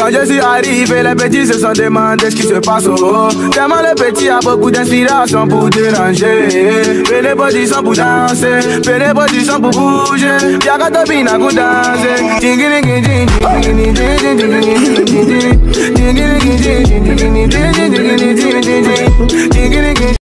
Quand je suis arrivé, les petits se sont demandé ce qui se passe au haut. Tellement le petit a beaucoup d'inspiration pour déranger. Fais les positions pour danser, fais les positions pour bouger. Y'a qu'à te bina pour danser. Ding